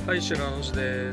はい、白野寺です。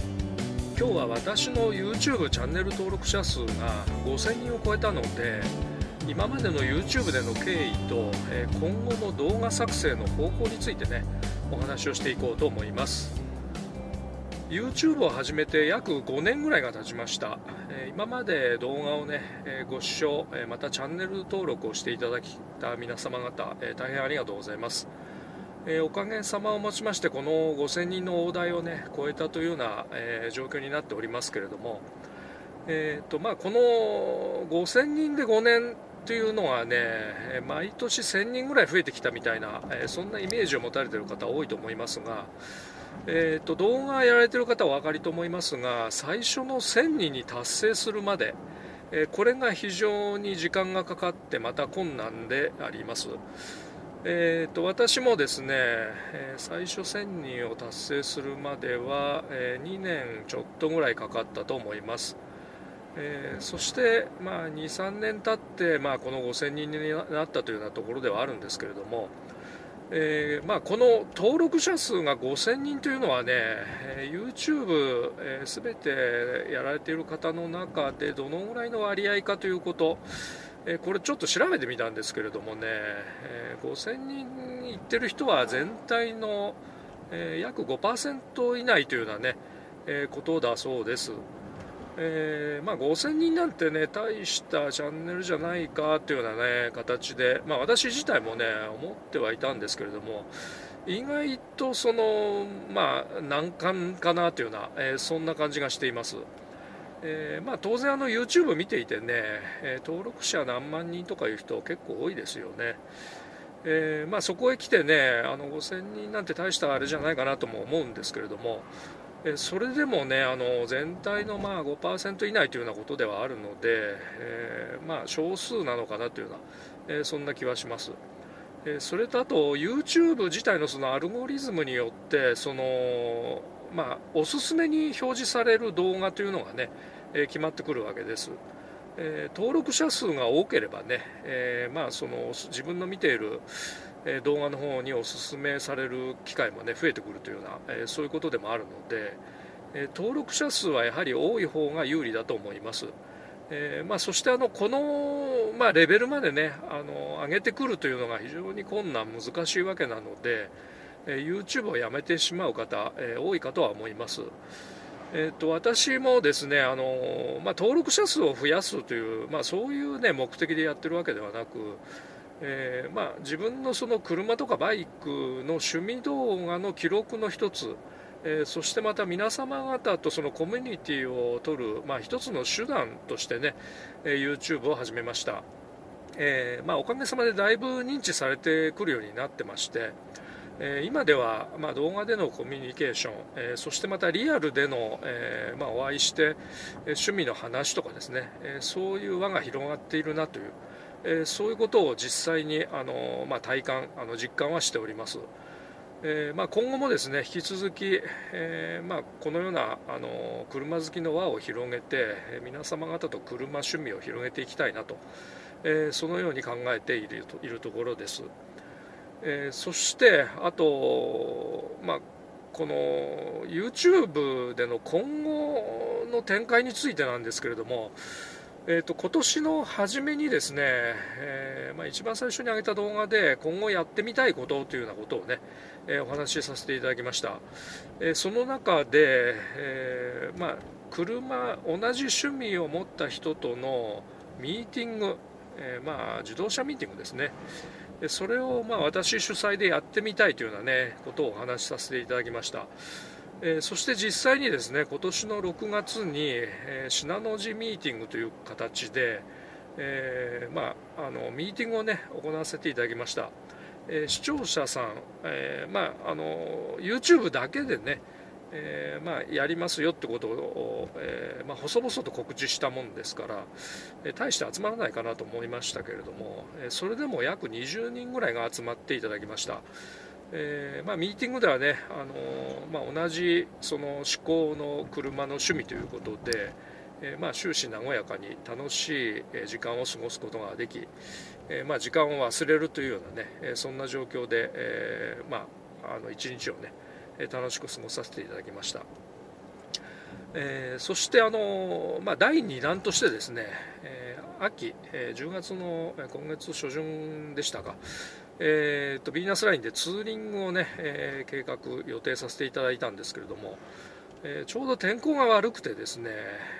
今日は私の YouTube チャンネル登録者数が5000人を超えたので、今までの YouTube での経緯と今後の動画作成の方法についてね、お話をしていこうと思います。 YouTube を始めて約5年ぐらいが経ちました。今まで動画をねご視聴、またチャンネル登録をしていただいた皆様方、大変ありがとうございます。おかげさまをもちましてこの5000人の大台をね超えたというような、状況になっておりますけれども、この5000人で5年というのはね毎年1000人ぐらい増えてきたみたいな、そんなイメージを持たれている方多いと思いますが、動画やられている方はお分かりと思いますが、最初の1000人に達成するまで、これが非常に時間がかかってまた困難であります。私もですね、最初1000人を達成するまでは、2年ちょっとぐらいかかったと思います。そして、2、3年経って、この5000人になったというようなところではあるんですけれども、この登録者数が5000人というのはね、YouTube、全てやられている方の中でどのぐらいの割合かということ、これちょっと調べてみたんですけれどもね、5000人いってる人は全体の、約5%以内というようなね、ことだそうです。5000人なんてね大したチャンネルじゃないかというようなね形で、私自体もね思ってはいたんですけれども、意外と難関かなというような、そんな感じがしています。当然YouTube 見ていてね、登録者何万人とかいう人結構多いですよね。そこへ来てね5000人なんて大したあれじゃないかなとも思うんですけれども、それでもね全体の5% 以内というようなことではあるので、少数なのかなというような、そんな気はします。それとあと YouTube 自体のそのアルゴリズムによっておすすめに表示される動画というのがね、決まってくるわけです。登録者数が多ければね、その自分の見ている動画の方におすすめされる機会もね増えてくるというような、そういうことでもあるので、登録者数はやはり多い方が有利だと思います。そしてこの、レベルまでね上げてくるというのが非常に困難難しいわけなので、YouTube をやめてしまう方、多いかとは思います。私もですね登録者数を増やすという、そういう、ね、目的でやってるわけではなく、自分のその車とかバイクの趣味動画の記録の一つ、そしてまた皆様方とそのコミュニティを取る、一つの手段としてね、YouTube を始めました。おかげさまでだいぶ認知されてくるようになってまして、今では、動画でのコミュニケーション、そしてまたリアルでの、お会いして、趣味の話とかですね、そういう輪が広がっているなという、そういうことを実際に体感実感はしております。今後もですね引き続き、このような車好きの輪を広げて皆様方と車趣味を広げていきたいなと、そのように考えているところです。そしてあと、この YouTube での今後の展開についてなんですけれども、今年の初めにですね、一番最初に上げた動画で今後やってみたいことというようなことをね、お話しさせていただきました。その中で、同じ趣味を持った人とのミーティング、自動車ミーティングですね、それを私主催でやってみたいというような、ね、ことをお話しさせていただきました。そして実際にですね今年の6月に、信濃路ミーティングという形で、ミーティングをね行わせていただきました。視聴者さん、YouTube だけでね、やりますよってことを、細々と告知したもんですから、大して集まらないかなと思いましたけれども、それでも約20人ぐらいが集まっていただきました。ミーティングではね、同じその思考の車の趣味ということで、終始和やかに楽しい時間を過ごすことができ、時間を忘れるというようなねそんな状況で、一日をね楽しく過ごさせていただきました。そして第2弾としてですね、秋、10月の今月初旬でしたか、ビーナスラインでツーリングをね、計画予定させていただいたんですけれども、ちょうど天候が悪くてですね、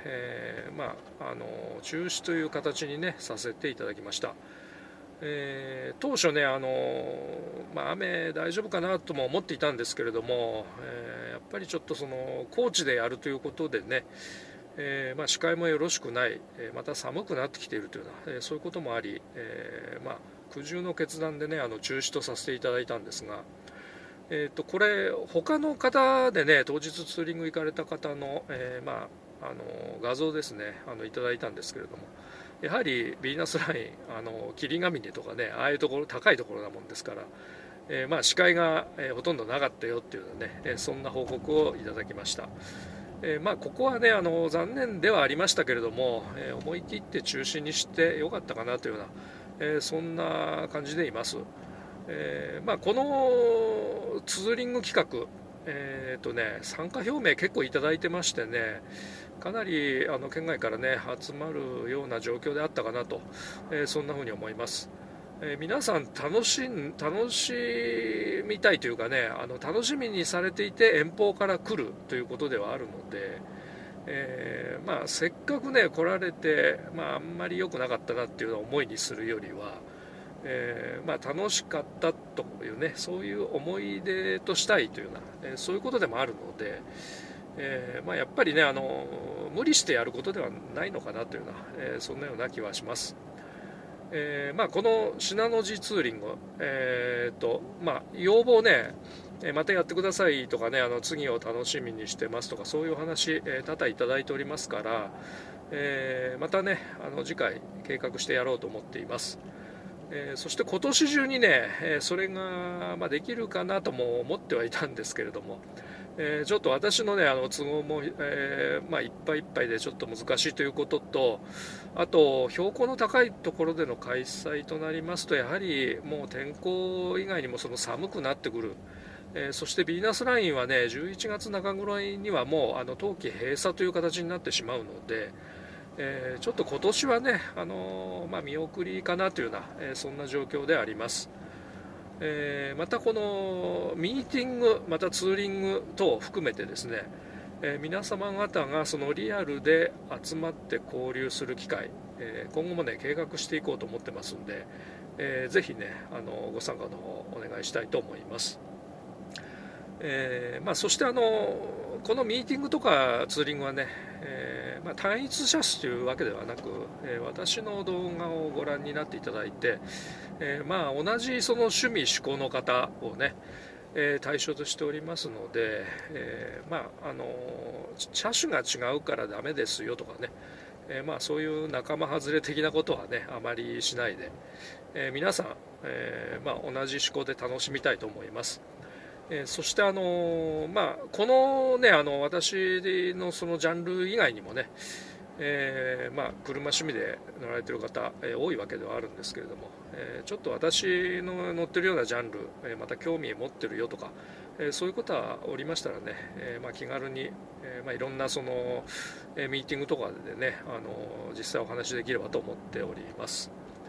中止という形にねさせていただきました。当初ね、雨大丈夫かなとも思っていたんですけれども、やっぱりちょっとその高地でやるということでね、視界もよろしくない、また寒くなってきているというような、そういうこともあり、苦渋の決断でね中止とさせていただいたんですが、これ他の方でね当日ツーリング行かれた方の、画像ですねいただいたんですけれども、やはりビーナスライン霧ヶ峰とかねああいうところ高いところなもんですから、視界が、ほとんどなかったよっていうね、そんな報告をいただきました。ここはね残念ではありましたけれども、思い切って中止にしてよかったかなというような、そんな感じでいます。このツーリング企画、参加表明結構いただいてましてね、かなり県外からね集まるような状況であったかなと、そんなふうに思います。皆さん楽しみたいというかね楽しみにされていて遠方から来るということではあるので、せっかくね来られて、あんまり良くなかったなっていう思いにするよりは、楽しかったというねそういう思い出としたいというような、そういうことでもあるので、やっぱりね無理してやることではないのかなというような、そんなような気はします。この信濃路ツーリング、要望ねまたやってくださいとかね次を楽しみにしてますとかそういうお話、多々いただいておりますから、またね次回計画してやろうと思っています。そして今年中にねそれが、できるかなとも思ってはいたんですけれども、ちょっと私のね都合も、いっぱいいっぱいでちょっと難しいということと、あと標高の高いところでの開催となりますとやはりもう天候以外にもその寒くなってくる、そしてビーナスラインはね11月中頃にはもう冬季閉鎖という形になってしまうので、ちょっと今年はね、見送りかなというような、そんな状況であります。またこのミーティングまたツーリング等を含めてですね、皆様方がそのリアルで集まって交流する機会、今後もね計画していこうと思ってますんで、ぜひねご参加の方お願いしたいと思います。そしてこのミーティングとかツーリングはね、単一車種というわけではなく、私の動画をご覧になっていただいて、同じその趣味嗜好の方をね、対象としておりますので、車種が違うからダメですよとかね、そういう仲間外れ的なことはねあまりしないで、皆さん、同じ嗜好で楽しみたいと思います。そしてこのね私のそのジャンル以外にもね、車趣味で乗られている方、多いわけではあるんですけれども、ちょっと私の乗ってるようなジャンル、また興味持ってるよとか、そういう方はおりましたらね、気軽に、いろんなその、ミーティングとかでね実際お話できればと思っております。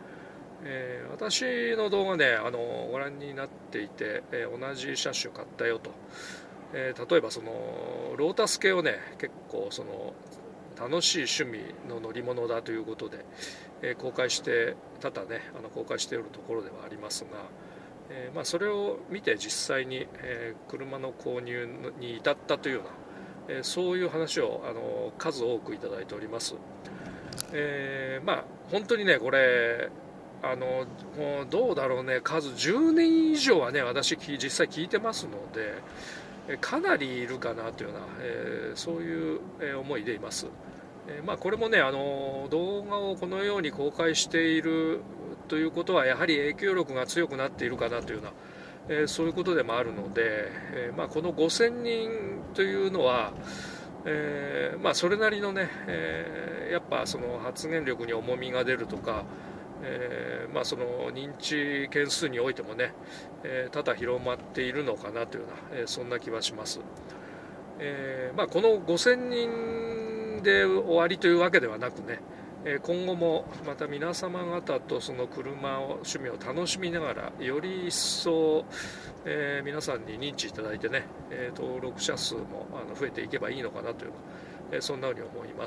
私の動画ねご覧になっていて、同じ車種買ったよと、例えばそのロータス系をね結構その楽しい趣味の乗り物だということで、公開して多々ね公開しているところではありますが、それを見て実際に、車の購入に至ったというような、そういう話を数多くいただいております。本当にねこれもうどうだろうね数10年以上はね私実際聞いてますのでかなりいるかなというような、そういう思いでいます。これもね動画をこのように公開しているということはやはり影響力が強くなっているかなというような、そういうことでもあるので、この5000人というのは、それなりのね、やっぱその発言力に重みが出るとか、 その認知件数においてもね、多々広まっているのかなというような、そんな気はします。この5000人で終わりというわけではなくね、今後もまた皆様方とその車を趣味を楽しみながらより一層、皆さんに認知いただいてね、登録者数も増えていけばいいのかなという、そんなふうに思います。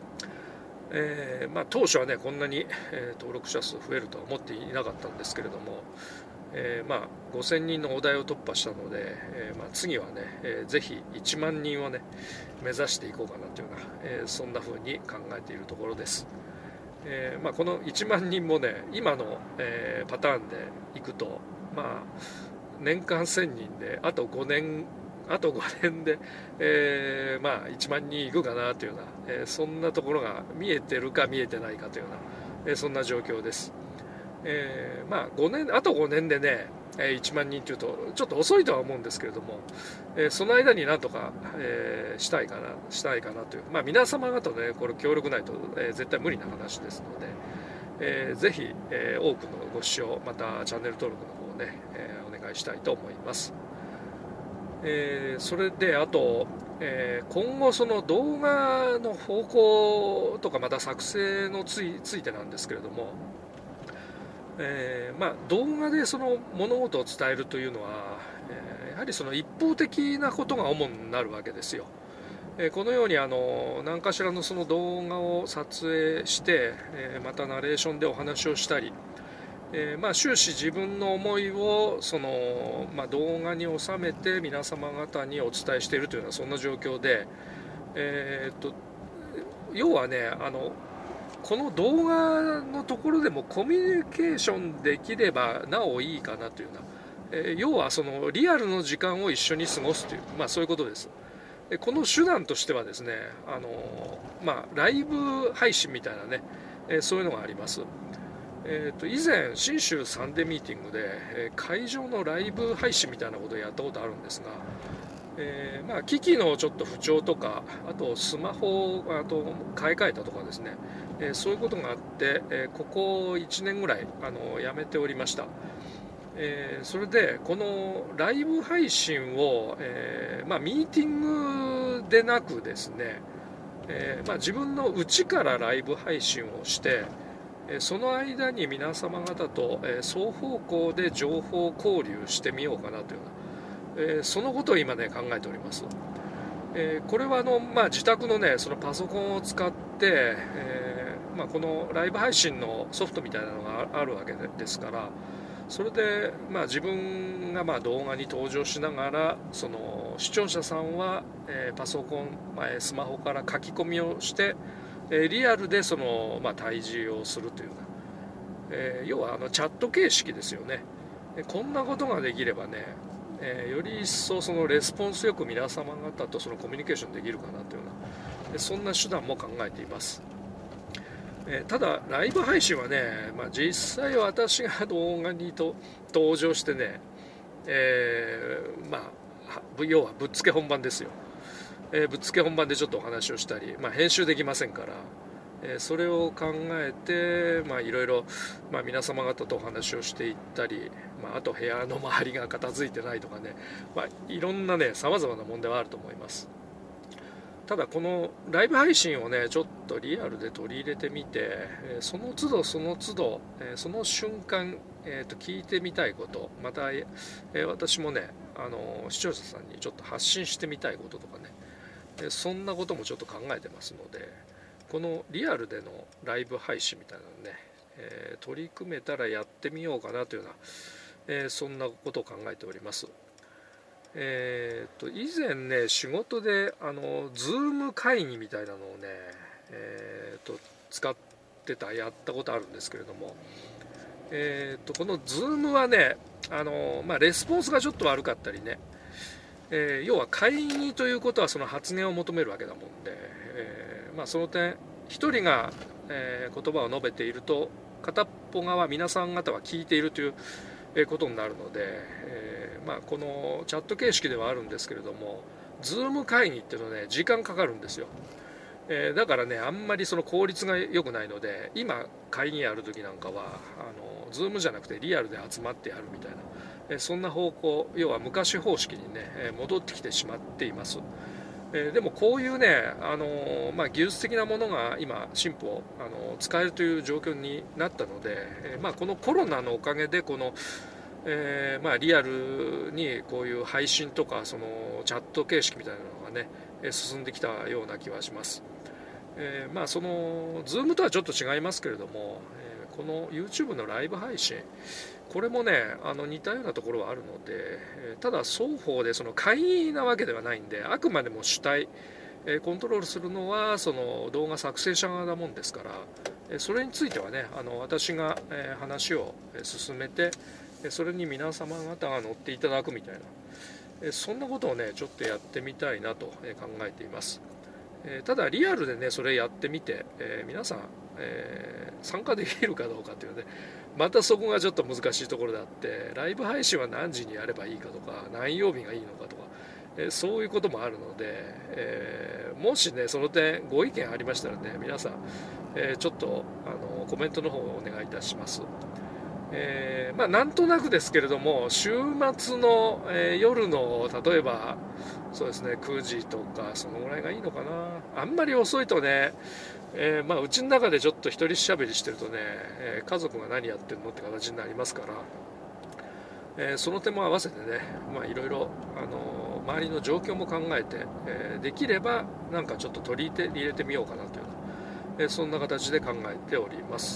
当初はねこんなに、登録者数増えるとは思っていなかったんですけれども、5000人のお題を突破したので、次はね、ぜひ1万人をね目指していこうかなというような、そんな風に考えているところです。この1万人もね今の、パターンでいくと、年間1000人であと5年で、1万人いくかなというような、そんなところが見えてるか見えてないかというような、そんな状況です。あと5年でね1万人というとちょっと遅いとは思うんですけれども、その間になんとか、したいかなという、皆様方ねこれ協力ないと、絶対無理な話ですので、ぜひ、多くのご視聴またチャンネル登録の方をね、お願いしたいと思います。それであと、今後その動画の方向とかまた作成のついてなんですけれども、動画でその物事を伝えるというのは、やはりその一方的なことが主になるわけですよ。このように何かしらのその動画を撮影して、またナレーションでお話をしたり、終始自分の思いをその、動画に収めて皆様方にお伝えしているというようなそんな状況で、要はねこの動画のところでもコミュニケーションできればなおいいかなというような、要はそのリアルの時間を一緒に過ごすという、そういうことです。この手段としてはですねライブ配信みたいなね、そういうのがあります。以前信州サンデーミーティングで、会場のライブ配信みたいなことをやったことあるんですが、機器のちょっと不調とかあとスマホを買い替えたとかですね、そういうことがあって、ここ1年ぐらいやめておりました。それでこのライブ配信を、ミーティングでなくですね、自分の家からライブ配信をしてその間に皆様方と双方向で情報交流してみようかなというような、そのことを今ね考えております。これは自宅のねそのパソコンを使って、このライブ配信のソフトみたいなのがあるわけですから、それで、自分が動画に登場しながらその視聴者さんは、パソコン、スマホから書き込みをしてリアルでその、対峙をするというような、要はチャット形式ですよね。こんなことができればね、より一層そのレスポンスよく皆様方とそのコミュニケーションできるかなというような、そんな手段も考えています。ただライブ配信はね、実際私が動画に登場してね、要はぶっつけ本番ですよ。ぶっつけ本番でちょっとお話をしたり、編集できませんから、それを考えて、いろいろ、皆様方とお話をしていったり、あと部屋の周りが片付いてないとかね、いろんなねさまざまな問題はあると思います。ただこのライブ配信をねちょっとリアルで取り入れてみて、その都度その都度、その瞬間、聞いてみたいこと、また、私もね視聴者さんにちょっと発信してみたいこととかね、そんなこともちょっと考えてますので、このリアルでのライブ配信みたいなのね、取り組めたらやってみようかなというような、そんなことを考えております。以前ね仕事でズーム会議みたいなのをね、使ってやったことあるんですけれども、このズームはねレスポンスがちょっと悪かったりね、要は会議ということはその発言を求めるわけだもんで、その点一人が、言葉を述べていると片っぽ側皆さん方は聞いているということになるので、このチャット形式ではあるんですけれども、ズーム会議っていうのはね時間かかるんですよ。 だからね、あんまりその効率が良くないので、今会議やるときなんかはZoom じゃなくてリアルで集まってやるみたいな、そんな方向、要は昔方式にね、戻ってきてしまっています。でもこういうね、技術的なものが今進歩使えるという状況になったので、このコロナのおかげでこの、リアルにこういう配信とかそのチャット形式みたいなのがね進んできたような気はします。その Zoom とはちょっと違いますけれども、この YouTube のライブ配信、これもね似たようなところはあるので、ただ双方でその会議なわけではないんで、あくまでも主体、コントロールするのはその動画作成者側なもんですから、それについてはね私が話を進めて、それに皆様方が乗っていただくみたいな、そんなことをねちょっとやってみたいなと考えています。ただリアルでねそれやってみて、皆さん、参加できるかどうかというね、またそこがちょっと難しいところであって、ライブ配信は何時にやればいいかとか何曜日がいいのかとか、そういうこともあるので、もしねその点ご意見ありましたらね、皆さん、ちょっとコメントの方をお願いいたします。なんとなくですけれども、週末の、夜の例えばそうですね9時とかそのぐらいがいいのかな。あんまり遅いとね、うちの中でちょっと一人しゃべりしてるとね、家族が何やってるのって形になりますから、その点も合わせてね、いろいろ周りの状況も考えて、できればなんかちょっと取り入れてみようかなというような、そんな形で考えております。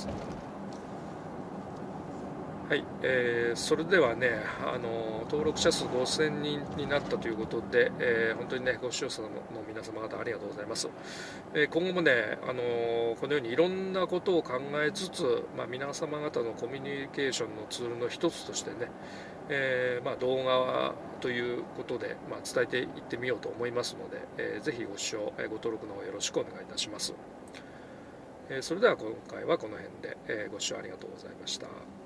はい、それではね、登録者数5000人になったということで、本当にね、ご視聴者の皆様方ありがとうございます。今後もね、このようにいろんなことを考えつつ、皆様方のコミュニケーションのツールの一つとしてね、動画ということで、伝えていってみようと思いますので、ぜひご視聴、ご登録の方よろしくお願いいたします。それでは今回はこの辺で、ご視聴ありがとうございました。